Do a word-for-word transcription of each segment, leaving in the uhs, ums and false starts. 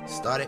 Started.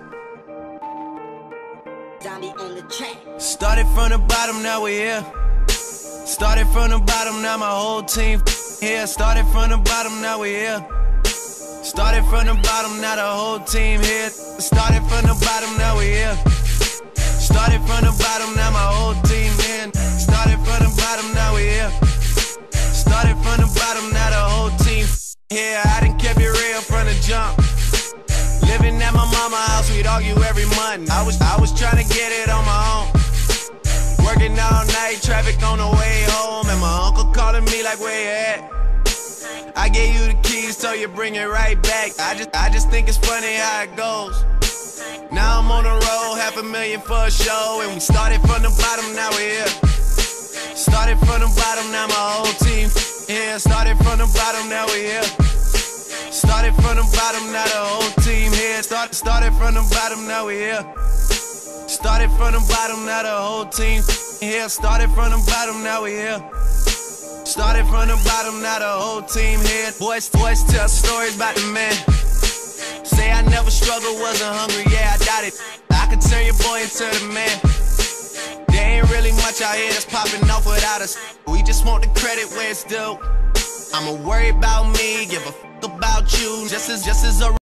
Zombie on the track. Started from the bottom, now we here. Started from the bottom, now my whole team here. Started from the bottom, now we here. Started from the bottom, now the whole team here. Started from the bottom, now we here. Started from the bottom, now my whole team here. Started from the bottom, now we here. Started from the bottom, now the whole team here. I done kept it real from the jump. Living at my mama's house, we'd argue every month. I was I was trying to get it on my own. Working all night, traffic on the way home, and my uncle calling me like, where you at? I gave you the keys, so you bring it right back. I just I just think it's funny how it goes. Now I'm on the road, half a million for a show, and we started from the bottom, now we're here. Started from the bottom, now my whole team here. Started from the bottom, now we here. Started from the bottom, now the whole team here. Start, started from the bottom, now we here. Started from the bottom, now the whole team here. Started from the bottom, now we here. Started from the bottom, now the whole team here. Boys, boys tell stories about the man. Say I never struggled, wasn't hungry, yeah, I doubt it. I could turn your boy into the man. There ain't really much out here that's popping off without us. We just want the credit where it's due. I'ma worry about me, give a fuck about you. Just as, just as a